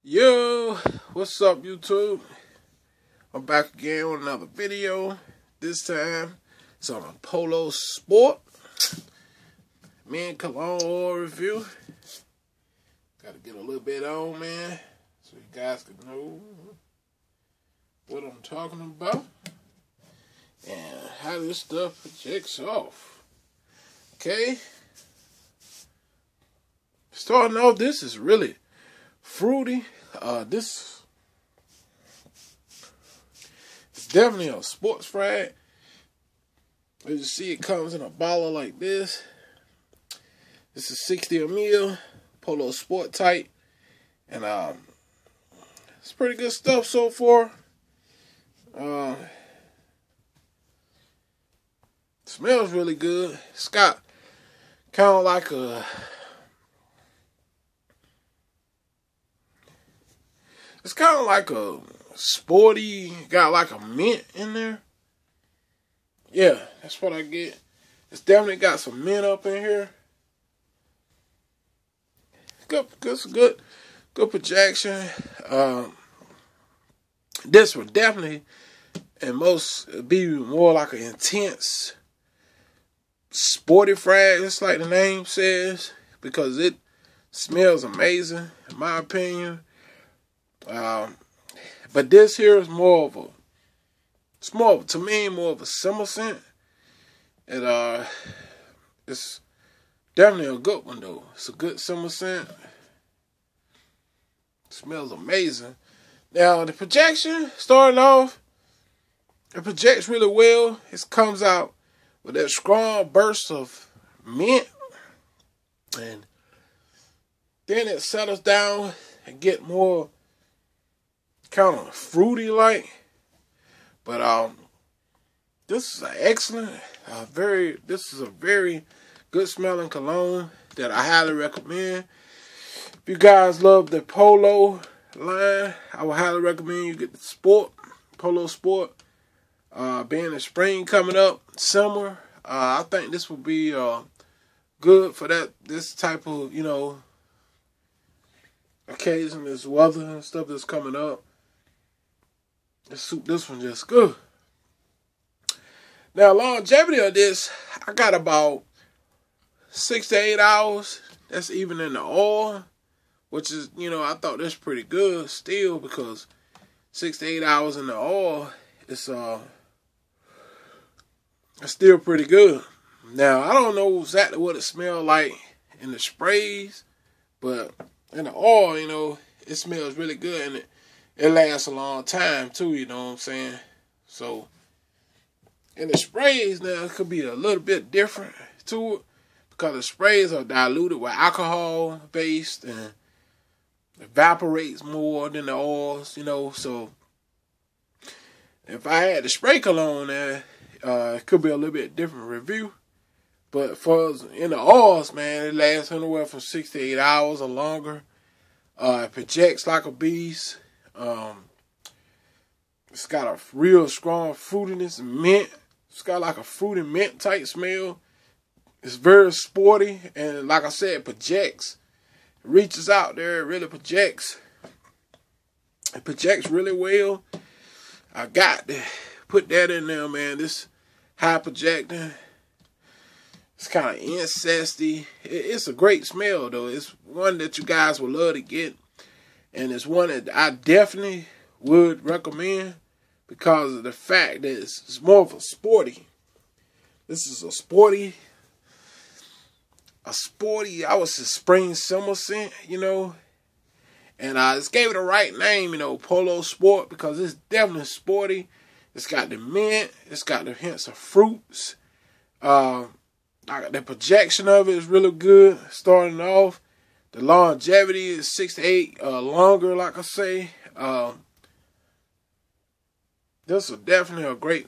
Yo, what's up YouTube? I'm back again with another video. This time it's on a Polo Sport. Me and cologne oil review. Gotta get a little bit on, man, so you guys can know what I'm talking about and how this stuff projects off. Okay. Starting off, this is really fruity. This is definitely a sports frag. As you see, it comes in a bottle like this. This is 60 ml, Polo Sport type, and it's pretty good stuff so far. Smells really good. It's got kind of like a It's kind of like a sporty, got like a mint in there. Yeah, that's what I get. It's definitely got some mint up in here. Good projection. This would definitely, and most, be more like an intense sporty frag, just like the name says, because it smells amazing, in my opinion. But this here is more of a, to me, more of a summer scent. And it's definitely a good one though. It's a good summer scent. It smells amazing. Now the projection, starting off, it projects really well. It comes out with that strong burst of mint, and then it settles down and get more kind of fruity like. But this is an excellent, this is a very good smelling cologne that I highly recommend. If you guys love the Polo line, I would highly recommend you get the Polo Sport. Being the spring coming up, summer, I think this will be good for this type of, occasion, this weather and stuff that's coming up. This one just good. Now, longevity of this, I got about 6 to 8 hours. That's even in the oil, which is, I thought that's pretty good still, because 6 to 8 hours in the oil, it's still pretty good. Now, I don't know exactly what it smells like in the sprays, but in the oil, it smells really good, and it lasts a long time too, you know what I'm saying? So, in the sprays now, it could be a little bit different to it, because the sprays are diluted with alcohol based and evaporates more than the oils, so if I had the spray cologne there, it could be a little bit different review. But for in the oils, man, it lasts anywhere from 6 to 8 hours or longer. It projects like a beast. It's got a real strong fruitiness and mint. It's got like a fruity mint type smell. It's very sporty, and like I said, it projects. It reaches out there, it really projects. It projects really well. I got to put that in there, man. This high projecting. It's kind of incesty. It's a great smell, though. It's one that you guys would love to get. And it's one that I definitely would recommend because of the fact that it's more of a sporty. This is a sporty, I would say spring summer scent, And I just gave it the right name, Polo Sport, because it's definitely sporty. It's got the mint. It's got the hints of fruits. The projection of it is really good. Starting off, the longevity is 6 to 8 longer, like I say. This is definitely a great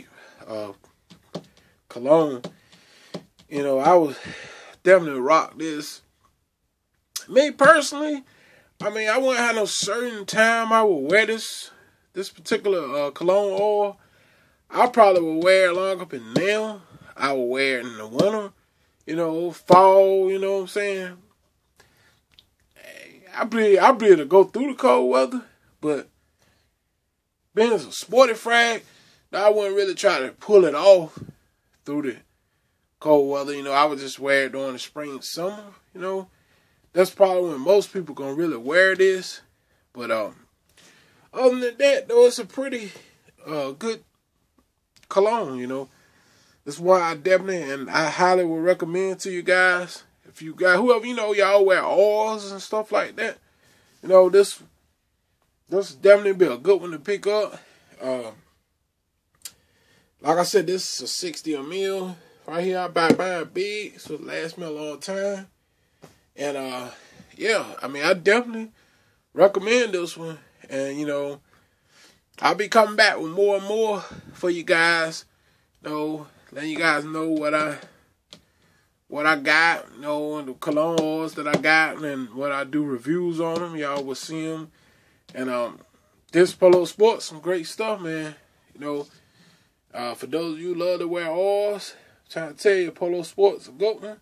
cologne. I would definitely rock this. Me personally, I wouldn't have no certain time I would wear this particular cologne oil. I probably would wear it long up in now. I would wear it in the winter, fall, you know what I'm saying? I be able to go through the cold weather, but being as a sporty frag, I wouldn't really try to pull it off through the cold weather. You know, I would just wear it during the spring and summer. You know, that's probably when most people gonna really wear this. But other than that, though, it's a pretty good cologne. You know, that's why I definitely and I highly would recommend to you guys. If you got whoever you know, y'all wear oils and stuff like that. You know, this definitely be a good one to pick up. Like I said, this is a 60 ml. Right here, I buy big, so it lasts me a long time. And, yeah, I mean, I definitely recommend this one. And, you know, I'll be coming back with more and more for you guys. You know, letting you guys know what I got, you know, and the cologne oils that I got, and what I do reviews on them. Y'all will see them. And, this Polo Sports, some great stuff, man. You know, for those of you who love to wear oils, I'm trying to tell you, Polo Sports is a good one.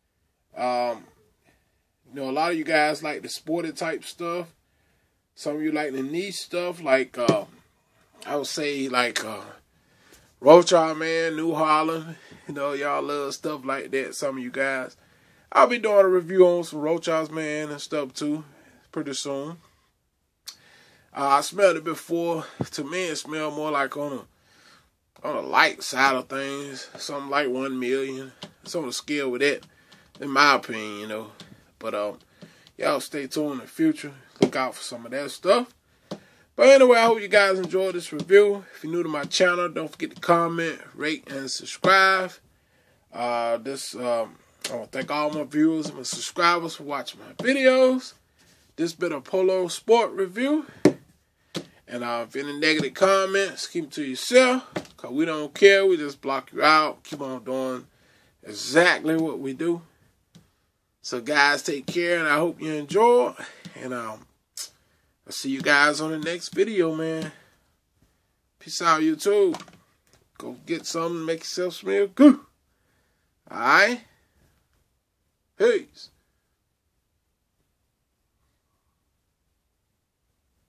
You know, a lot of you guys like the sporty type stuff. Some of you like the niche stuff, like, I would say, like, Rochard, man, New Holland. You know, y'all love stuff like that, some of you guys. I'll be doing a review on some Rochards, man, and stuff, too, pretty soon. I smelled it before. To me, it smelled more like on a light side of things. Something like 1 million. It's on the scale with that, in my opinion, you know. But, y'all stay tuned in the future. Look out for some of that stuff. But anyway, I hope you guys enjoyed this review. If you're new to my channel, don't forget to comment, rate, and subscribe. I want to thank all my viewers and my subscribers for watching my videos. This been a Polo Sport review. And if any negative comments, keep them to yourself. Because we don't care. We just block you out. Keep on doing exactly what we do. So, guys, take care. And I hope you enjoy. And I'll see you guys on the next video, man. Peace out, YouTube. Go get something to make yourself smell good. Alright? Peace.